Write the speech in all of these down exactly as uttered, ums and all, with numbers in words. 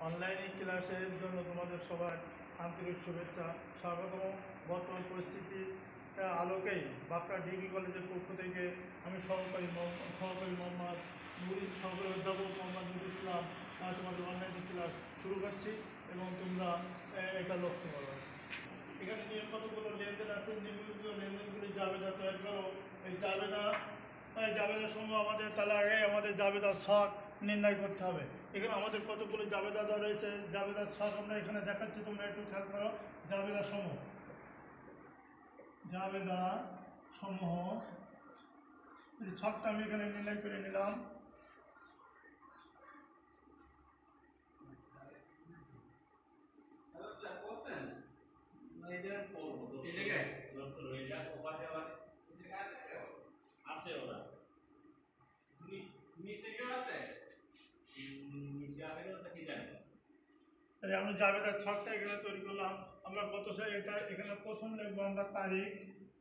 অনলাইনে ক্লাসের জন্য তোমাদের সবার আন্তরিক শুভেচ্ছা স্বাগতম। বর্তমান পরিস্থিতির আলোকেই বাঁকুড়া ডিগ্রি কলেজের পক্ষ থেকে আমি সহকারী সহকারী মোহাম্মদ নুর সহকারী অধ্যাপক মোহাম্মদ নুর ইসলাম তোমাদের অনলাইনে ক্লাস শুরু করছি এবং তোমরা এটা লক্ষ্য করো। এখানে নিয়ে কতগুলো লেনদেন আছে, নিম্নলিখিত লেনদেনগুলি জাবেদা তৈরি করো। এই জাবেদা জাবেদার সঙ্গে আমাদের তাহলে আগে আমাদের জাবেদার ছক নির্ণয় করতে হবে। এখানে আমাদের কতগুলো জাবেদা দেওয়া রয়েছে, জাবেদার ছক আমরা এখানে দেখাচ্ছি, তোমরা একটু খেয়াল করো। জাবেদা সমূহ জাবেদা সমূহ এই ছকটা আমি এখানে নির্ণয় করে নিলাম। আমি জাবেদার ছকটা এখানে তৈরি করলাম। আমরা কত সাল এটা এখানে প্রথম লিখবো আমরা তারিখ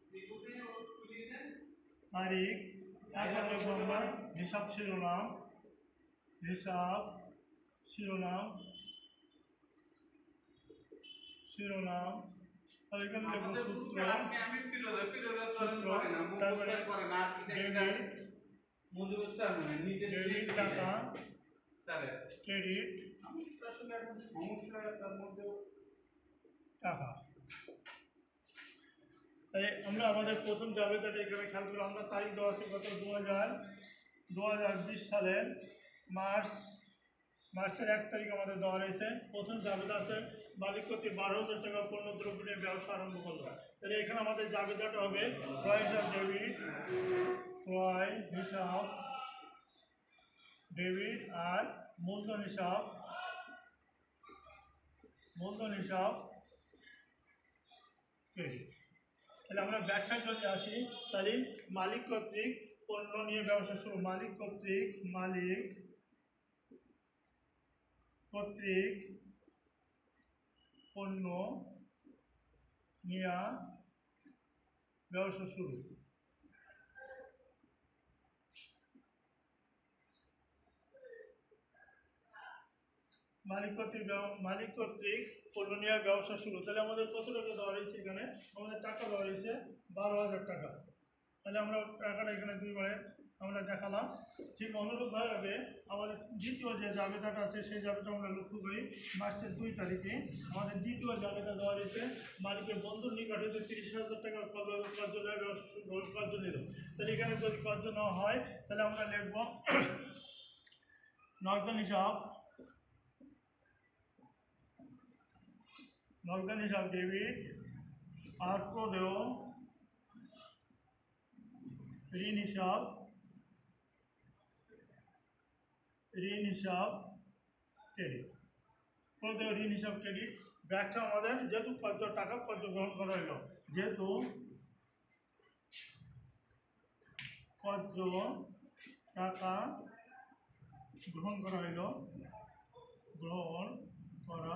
তারিখ তারপর লিখবো আমরা হিসাব শিরোনাম হিসাব শিরোনাম শিরোনাম আর এখানে লিখবো সূত্র সূত্র তারপরে ডেবিট টাকা ক্রেডিট টাকা। তাই আমরা আমাদের প্রথম জাবেদাটা এখানে খেয়াল করি। আমরা তারিখ দেওয়া আছে কত দু হাজার দু হাজার বিশ সালের মার্চ মার্চের এক তারিখ আমাদের দেওয়া রয়েছে। প্রথম জাবেদা আছে মালিক কর্তৃক বারো হাজার টাকা পণ্য দ্রব্য নিয়ে ব্যবসা আরম্ভ করলাম। তাহলে এখানে আমাদের জাবেদাটা হবে ক্রয় হিসাব ডেবিট ক্রয় হিসাব ডেবিট আর মূলধন হিসাব মূলধন হিসাব ক্রেডিট। তাহলে আমরা ব্যাখ্যায় যদি আসি, তাহলে মালিক কর্তৃক পণ্য নিয়ে ব্যবসা শুরু। মালিক কর্তৃক মালিক কর্তৃক পণ্য নিয়ে ব্যবসা শুরু। মালিক কর্তৃক মালিক কর্তৃক পণ্য নেওয়া ব্যবসা শুরু। তাহলে আমাদের কত টাকা দেওয়া রয়েছে, এখানে আমাদের টাকা দেওয়া রয়েছে বারো হাজার টাকা। তাহলে আমরা টাকাটা এখানে দুইবারে আমরা দেখালাম। ঠিক অনুরূপভাবে আমাদের দ্বিতীয় যে জাবেদাটা আছে সেই জাবেদা আমরা লক্ষ্য করি। মার্চের দুই তারিখে আমাদের দ্বিতীয় জাবেদা দেওয়া রয়েছে মালিকের বন্ধুর নিকট হতে তিরিশ হাজার টাকা কর্য নেওয়া ব্যবসা কর্য নিল। তাহলে এখানে যদি কর্য নেওয়া হয় তাহলে আমরা লিখব নগদান হিসাব নগদান হিসাব ডেবিট আর প্রদেয় ঋণ হিসাব ঋণ হিসাব ক্রেডিট। প্রদেয় ঋণ হিসাব ক্রেডিট ব্যাখ্যা আমাদের যেহেতু কর্য টাকা কর্য গ্রহণ করা হইল, যেহেতু কর্য টাকা গ্রহণ করা হইল গ্রহণ করা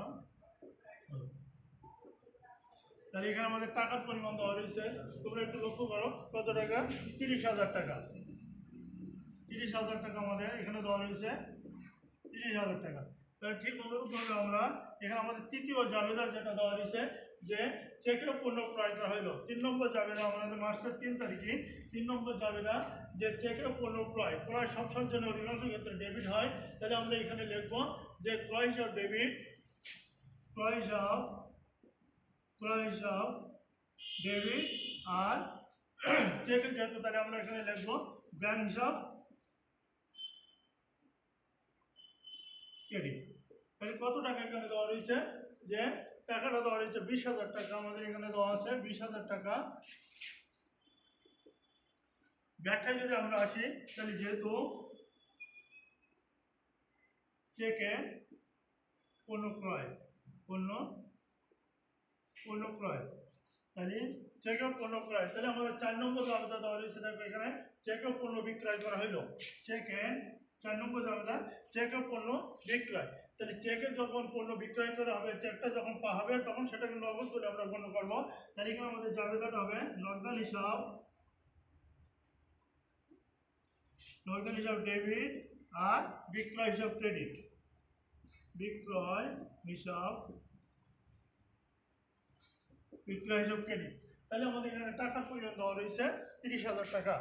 তাহলে এখানে আমাদের টাকার পরিমাণ দেওয়া রয়েছে। তোমরা একটু লক্ষ্য করো কত টাকা, তিরিশ হাজার টাকা তিরিশ হাজার টাকা আমাদের এখানে দেওয়া রয়েছে তিরিশ হাজার টাকা। তাহলে ঠিক অনুরূপভাবে আমরা এখানে আমাদের তৃতীয় জাবেদা যেটা দেওয়া রয়েছে যে চেকে পণ্য ক্রয় করা হইল। তিন নম্বর জাবেদা আমাদের মার্চের তিন তারিখে তিন নম্বর জাবেদা যে চেকে পণ্য ক্রয় ক্রয় সবসময় জন্য অধিকাংশ ক্ষেত্রে ডেবিট হয়। তাহলে আমরা এখানে লিখব যে ক্রয় হিসাব ডেবিট ক্রয় হিসাব ক্রয় হিসাব ডেবিট আর চেকে যেহেতু তাহলে আমরা এখানে লিখব ব্যাংক হিসাব ক্রেডিট। তাহলে কত টাকা এখানে দেওয়া রয়েছে, যে টাকাটা দেওয়া রয়েছে বিশ হাজার টাকা আমাদের এখানে দেওয়া আছে বিশ হাজার টাকা। ব্যাখ্যায় যদি আমরা আসি তাহলে যেহেতু চেকে পণ্য ক্রয় পণ্য পণ্য ক্রয় তাহলে চেকে পণ্য ক্রয় তাহলে আমাদের চার নম্বর জাবেদা দেওয়া রয়েছে। দেখো এখানে চেকে পণ্য বিক্রয় করা হইল। চেকে চার নম্বর জাবেদা চেকে পণ্য বিক্রয়। তাহলে চেকে যখন পণ্য বিক্রয় করা হবে, চেকটা যখন পাওয়া হবে তখন সেটাকে নগদ করে আমরা গণ্য করবো। তাহলে এখানে আমাদের জাবেদাটা হবে নগদান হিসাব নগদান হিসাব ডেবিট আর বিক্রয় হিসাব ক্রেডিট। বিক্রয় হিসাব বিক্রয় হিসাব ক্রেডিট। তাহলে আমাদের এখানে টাকার পরিমাণ দেওয়া রয়েছে তিরিশ হাজার টাকা।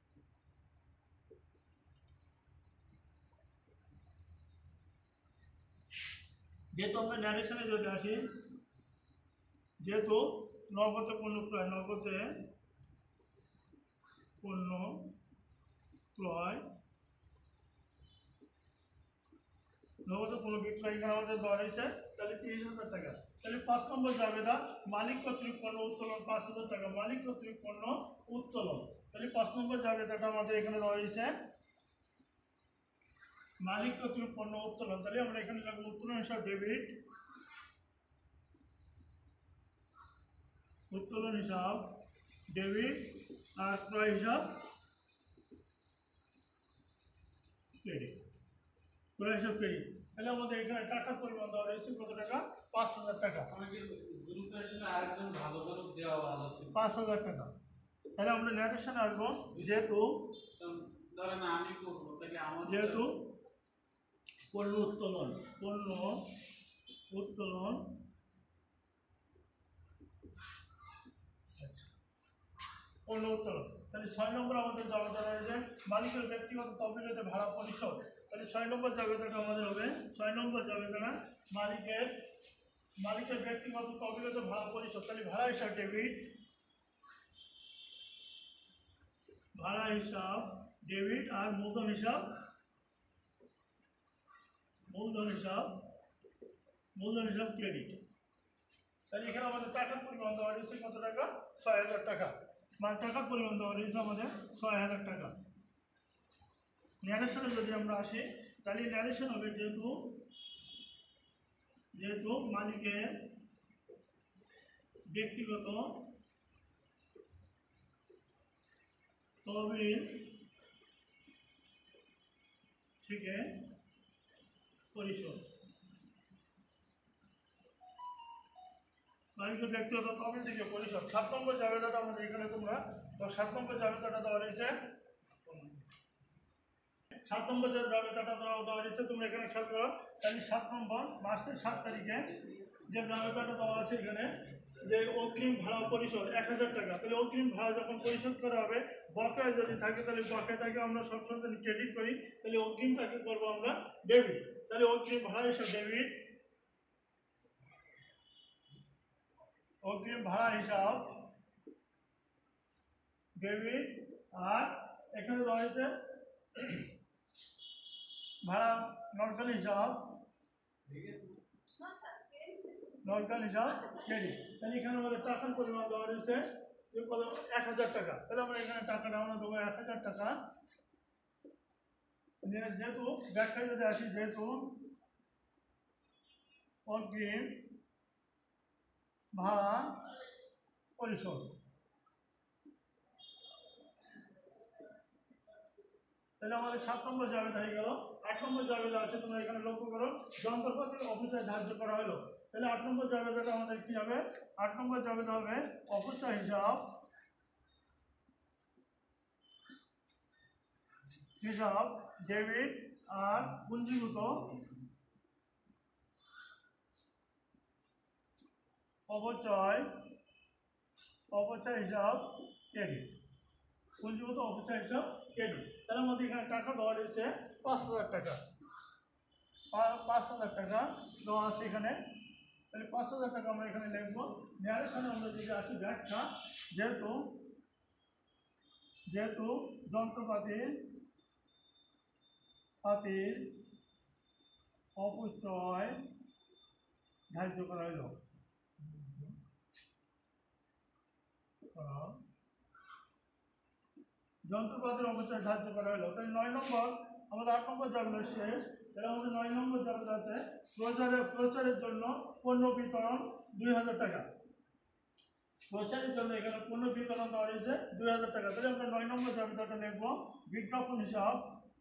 যেহেতু আমরা ন্যারেশনে যদি আসি, যেহেতু নগদে পণ্য ক্রয় নগদে পণ্য ক্রয় নগদে পণ্য বিক্রয় এখানে আমাদের দেওয়া রয়েছে তাহলে তিরিশ হাজার টাকা। তাহলে পাঁচ নম্বর জাবেদা মালিক কর্তৃক পণ্য উত্তোলন পাঁচ হাজার টাকা, মালিক কর্তৃক পণ্য উত্তোলন। তাহলে পাঁচ নম্বর জাবেদাটা আমাদের এখানে দেওয়া রয়েছে মালিক কর্তৃক পণ্য উত্তোলন। তাহলে আমরা এখানে লাগবো উত্তোলন হিসাব ডেবিট, উত্তোলন হিসাব ডেবিট আর ক্রয় হিসাব ক্রেডিট, ক্রয় হিসাব ক্রেডিট। তাহলে আমাদের এখানে টাকার পরিমাণ দেওয়া রয়েছে কত টাকা? পাঁচ হাজার টাকা। পাঁচ হাজার টাকা। তাহলে আমরা ন্যারেশনে আসবো, যেহেতু যেহেতু পণ্য উত্তোলন পণ্য উত্তোলন পণ্য উত্তোলন। তাহলে ছয় নম্বর আমাদের জাবেদা রয়েছে মালিকের ব্যক্তিগত তহবিলতে ভাড়া পরিশোধ। তাহলে ছয় নম্বর জাবেদাটা আমাদের হবে ছয় নম্বর জাবেদাটা মালিকের মালিকের ব্যক্তিগত তহবিলতে ভাড়া পরিশোধ। তাহলে ভাড়া হিসাব ডেবিট, ভাড়া হিসাব ডেবিট আর মূলধন হিসাব মূলধন হিসাব মূলধন হিসাব ক্রেডিট। তাহলে এখানে আমাদের টাকার পরিমাণ দেওয়া রয়েছে কত টাকা? ছয় হাজার টাকা। মানে টাকার পরিমাণ দেওয়া রয়েছে আমাদের ছয় হাজার টাকা। ন্যারেশনে যদি আমরা আসি, তাহলে ন্যারেশন হবে যেহেতু যেহেতু মালিকের ব্যক্তিগত তহবিল থেকে পরিশোধ, মালিকের ব্যক্তিগত তহবিল থেকে পরিশোধ। সাত নম্বর জাবেদাটা আমাদের এখানে তোমরা সাত নম্বর জাবেদাটা দেওয়া রয়েছে সাত নম্বর যে জাবেদাটা দেওয়া রয়েছে তোমরা এখানে খেয়াল করো। তাহলে সাত নম্বর মার্চের সাত তারিখে যে জাবেদাটা দেওয়া আছে এখানে যে অগ্রিম ভাড়া পরিশোধ এক হাজার টাকা। তাহলে অগ্রিম ভাড়া যখন পরিশোধ করা হবে, বকেয়া যদি থাকে তাহলে বকেয়াটাকে আমরা সবসময় যদি ক্রেডিট করি, তাহলে অগ্রিমটাকে করবো আমরা ডেবিট। তাহলে অগ্রিম ভাড়া হিসাব ডেবিট, অগ্রিম ভাড়া হিসাব ডেবিট আর এখানে দেওয়া হয়েছে ভাড়া নকল হিসাব নকল হিসাব ক্রেডিট। তাহলে এখানে আমাদের টাকার পরিমাণ দেওয়া রয়েছে যে কত? এক হাজার টাকা। তাহলে আমরা এখানে টাকাটা আমরা দেবো এক হাজার টাকা। যেহেতু ব্যাখ্যায় যদি আসি, যেহেতু অগ্রিম ভাড়া পরিশোধ, তাহলে আমাদের সাত নম্বর জাবেদা হয়ে গেল। আট নম্বর জাবেদা আছে তোমরা এখানে লক্ষ্য করো, যন্ত্রপাতির অপচয় ধার্য করা হলো। তাহলে আট নম্বর জাবেদাটা আমাদের কি হবে? আট নম্বর জাবেদা হবে অপচয় হিসাব হিসাব ডেবিট আর পুঞ্জীভূত অপচয় অপচয় হিসাব ক্রেডিট, পুঞ্জীভূত অপচয় হিসাব ক্রেডিট। তাহলে আমাদের এখানে টাকা দেওয়া রয়েছে পাঁচ হাজার টাকা। পাঁচ হাজার টাকা দেওয়া আছে এখানে। তাহলে পাঁচ হাজার টাকা আমরা এখানে লিখবো। ন্যারেশনে আমরা যদি আসি ব্যাখ্যা, যেহেতু যেহেতু যন্ত্রপাতির পাতির অপচয় ধার্য করা হইল, যন্ত্রপাতির অপচয় ধার্য করা হলো। তাহলে নয় নম্বর আমাদের আট নম্বর জাবেদা শেষ। তাহলে আমাদের নয় নম্বর জাবেদা আছে প্রচারের প্রচারের জন্য পণ্য বিতরণ দুই হাজার টাকা। প্রচারের জন্য এখানে পণ্য বিতরণ দেওয়া রয়েছে দুই হাজার টাকা। তাহলে আমরা নয় নম্বর জাবেদাটা লিখবো বিজ্ঞাপন হিসাব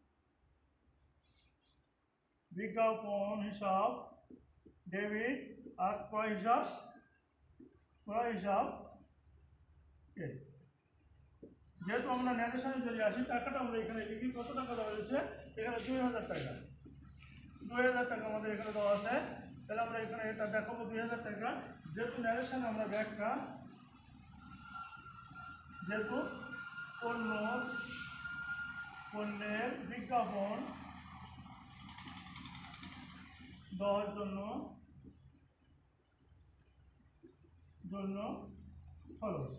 বিজ্ঞাপন হিসাব ডেবিট আর ক্রয় হিসাব ক্রয় হিসাব ক্রেডিট। যেহেতু আমরা ন্যারেশনে যদি আসি, টাকাটা আমরা এখানে লিখি কত টাকা দেওয়া হয়েছে? এখানে দুই হাজার টাকা। দুই হাজার টাকা আমাদের এখানে দেওয়া আছে। তাহলে আমরা এখানে এটা দেখাবো দুই হাজার টাকা, যেহেতু ন্যারেশন আমরা ব্যাখ্যা, যেহেতু পণ্য পণ্যের বিজ্ঞাপন দেওয়ার জন্য জন্য খরচ।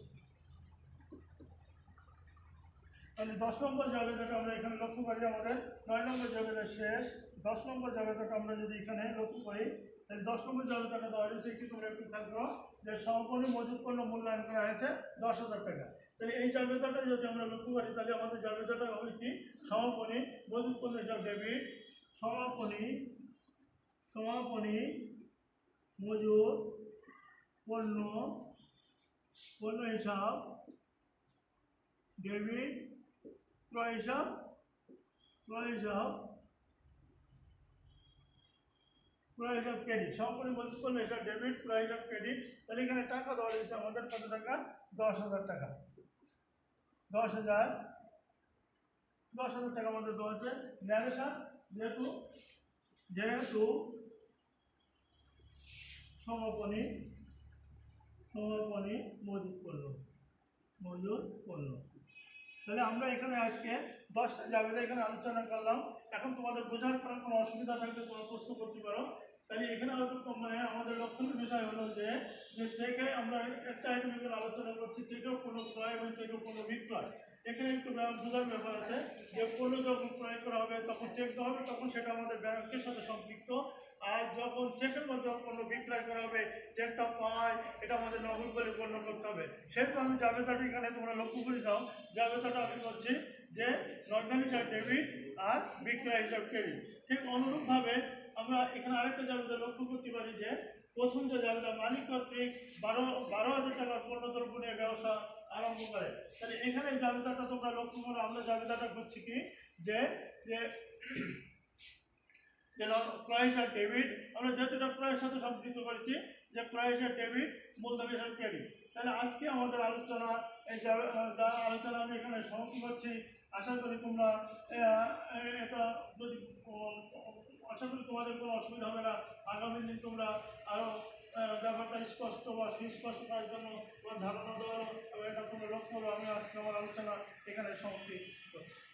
তাহলে দশ নম্বর জায়গাটা আমরা এখানে লক্ষ্য করি, আমাদের নয় নম্বর জায়গাটা শেষ। দশ নম্বর জায়গাটা আমরা যদি এখানে লক্ষ্য করি, তাহলে দশ নম্বর জায়গাটা দেওয়া হয়েছে কি, তোমরা একটু খেয়াল করো যে সমাপনী মজুত পণ্য মূল্যায়ন করা হয়েছে দশ হাজার টাকা। তাহলে এই জায়গাটা যদি আমরা লক্ষ্য করি, তাহলে আমাদের জায়গাটা হবে কি, সমাপনী মজুত পণ্য হিসাব ডেবিট, সমাপনী সমাপনী মজুত পণ্য পণ্য হিসাব ডেবিট, ক্রয় হিসাব ক্রয় হিসাব ক্রয় হিসাব ক্রেডিট। সমাপনী মজুত পণ্য হিসাব ডেবিট, ক্রয় হিসাব ক্রেডিট। তাহলে এখানে টাকা দেওয়া হয়েছে আমাদের কত টাকা, দশ হাজার টাকা। দশ হাজার দশ হাজার টাকা আমাদের দেওয়া হচ্ছে ন্যারেশন, যেহেতু যেহেতু সমাপনী সমাপনী মজুত পণ্য মজুত পণ্য। তাহলে আমরা এখানে আজকে দশটা জায়গাটা এখানে আলোচনা করলাম। এখন তোমাদের বোঝার কারণ কোনো অসুবিধা থাকলে তোমরা প্রশ্ন করতে পারো। তাহলে এখানে হয়তো মানে আমাদের লক্ষণীয় বিষয় হলো যে যে চেকে আমরা একটা আইটেম এখানে আলোচনা করছি, চেকেও কোনো ক্রয় এবং চেকেও কোনো বিক্রয়। এখানে একটু বোঝার ব্যাপার আছে যে পণ্য যখন ক্রয় করা হবে তখন চেক দেওয়া হবে, তখন সেটা আমাদের ব্যাংকের সাথে সম্পৃক্ত। আর যখন চেকের মাধ্যমে পণ্য বিক্রয় করা হবে, চেকটা পায় এটা আমাদের নগদ বলে গণ্য করতে হবে। সেহেতু আমি জাবেদাটা এখানে তোমরা লক্ষ্য করে যাও, জাবেদাটা আমি বলছি যে রপ্তানি হিসাব ডেবিট আর বিক্রয় হিসাব ক্রেডিট। ঠিক অনুরূপভাবে আমরা এখানে আরেকটা জাবেদা লক্ষ্য করতে পারি যে প্রথম যে জাবেদা মালিক কর্তৃক বারো বারো হাজার টাকার পণ্য দ্রব্য নিয়ে ব্যবসা আরম্ভ করে। তাহলে এখানে এই জাবেদাটা তোমরা লক্ষ্য করো, আমরা জাবেদাটা করছি কি যে যে ক্রয় হিসাব ডেবিট, আমরা যেহেতুটা ক্রয়ের সাথে সম্পৃক্ত করেছি যে ক্রয় হিসাব ডেবিট, মূলধন হিসাব ক্রেডিট। তাহলে আজকে আমাদের আলোচনা এই যা আলোচনা আমি এখানে সমাপ্তি করছি। আশা করি তোমরা এটা যদি আশা করি তোমাদের কোনো অসুবিধা হবে না। আগামী দিন তোমরা আরও ব্যাপারটা স্পষ্ট বা সুস্পষ্ট করার জন্য তোমার ধারণা দেওয়া এবং এটা তোমরা লক্ষ্য করো। আমি আজকে আমার আলোচনা এখানে সমাপ্তি করছি।